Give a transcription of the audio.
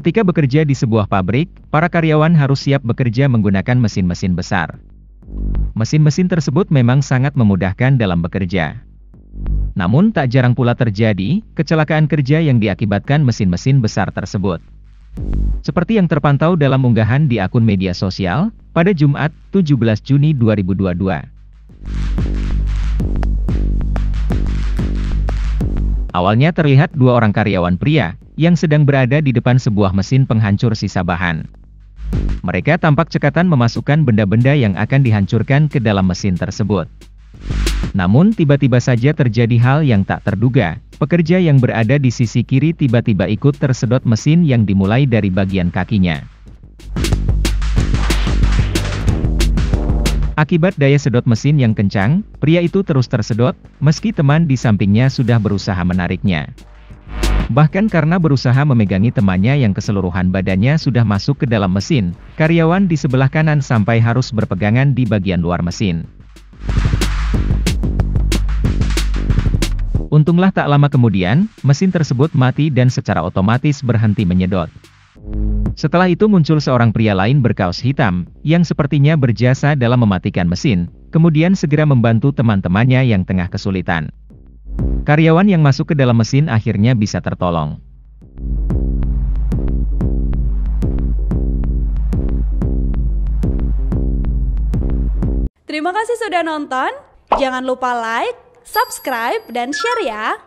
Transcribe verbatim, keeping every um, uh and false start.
Ketika bekerja di sebuah pabrik, para karyawan harus siap bekerja menggunakan mesin-mesin besar. Mesin-mesin tersebut memang sangat memudahkan dalam bekerja. Namun tak jarang pula terjadi kecelakaan kerja yang diakibatkan mesin-mesin besar tersebut. Seperti yang terpantau dalam unggahan di akun media sosial pada Jumat, tujuh belas Juni dua ribu dua puluh dua. Awalnya terlihat dua orang karyawan pria yang sedang berada di depan sebuah mesin penghancur sisa bahan. Mereka tampak cekatan memasukkan benda-benda yang akan dihancurkan ke dalam mesin tersebut. Namun tiba-tiba saja terjadi hal yang tak terduga. Pekerja yang berada di sisi kiri tiba-tiba ikut tersedot mesin yang dimulai dari bagian kakinya. Akibat daya sedot mesin yang kencang, pria itu terus tersedot, meski teman di sampingnya sudah berusaha menariknya. Bahkan karena berusaha memegangi temannya yang keseluruhan badannya sudah masuk ke dalam mesin, karyawan di sebelah kanan sampai harus berpegangan di bagian luar mesin. Untunglah tak lama kemudian, mesin tersebut mati dan secara otomatis berhenti menyedot. Setelah itu muncul seorang pria lain berkaos hitam, yang sepertinya berjasa dalam mematikan mesin, kemudian segera membantu teman-temannya yang tengah kesulitan. Karyawan yang masuk ke dalam mesin akhirnya bisa tertolong. Terima kasih sudah nonton, jangan lupa like, subscribe, dan share ya!